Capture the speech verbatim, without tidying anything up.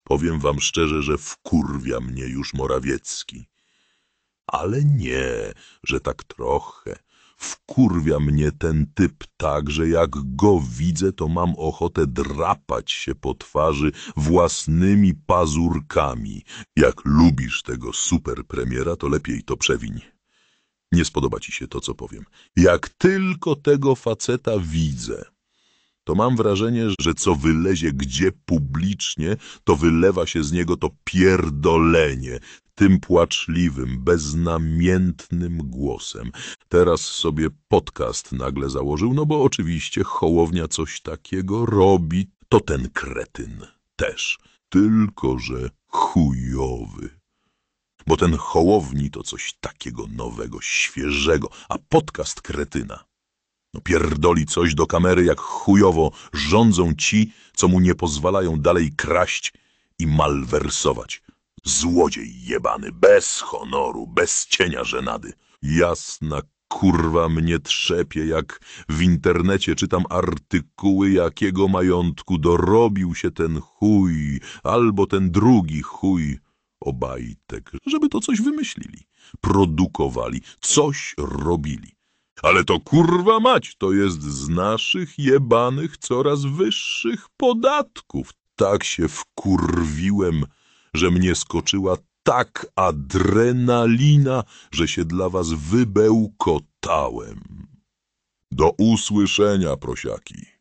Powiem wam szczerze, że wkurwia mnie już Morawiecki. Ale nie, że tak trochę. Wkurwia mnie ten typ tak, że jak go widzę, to mam ochotę drapać się po twarzy własnymi pazurkami. Jak lubisz tego superpremiera, to lepiej to przewiń. Nie spodoba ci się to, co powiem. Jak tylko tego faceta widzę, to mam wrażenie, że co wylezie gdzie publicznie, to wylewa się z niego to pierdolenie, tym płaczliwym, beznamiętnym głosem. Teraz sobie podcast nagle założył, no bo oczywiście Hołownia coś takiego robi, to ten kretyn też, tylko że chujowy. Bo ten Hołowni to coś takiego nowego, świeżego, a podcast kretyna. No pierdoli coś do kamery, jak chujowo rządzą ci, co mu nie pozwalają dalej kraść i malwersować. Złodziej jebany, bez honoru, bez cienia żenady. Jasna kurwa mnie trzepie, jak w internecie czytam artykuły, jakiego majątku dorobił się ten chuj, albo ten drugi chuj. Obajtek, żeby to coś wymyślili, produkowali, coś robili. Ale to kurwa mać, to jest z naszych jebanych coraz wyższych podatków. Tak się wkurwiłem, że mnie skoczyła tak adrenalina, że się dla was wybełkotałem. Do usłyszenia, prosiaki.